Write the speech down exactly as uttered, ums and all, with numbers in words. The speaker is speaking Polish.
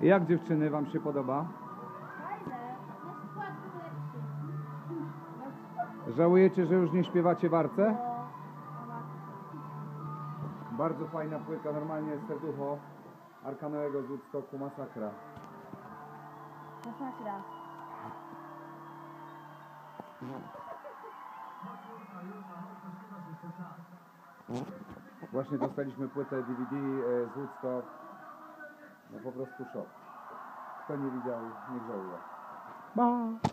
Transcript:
Jak dziewczyny, wam się podoba? Fajne. Jest skład lepszy. Żałujecie, że już nie śpiewacie w Arce? No. Bardzo fajna płyta, normalnie serducho Arka Noego z Woodstocku, masakra. Masakra. Właśnie dostaliśmy płytę D V D z Woodstock. No po prostu szok. Kto nie widział, nie żałuje. Ba!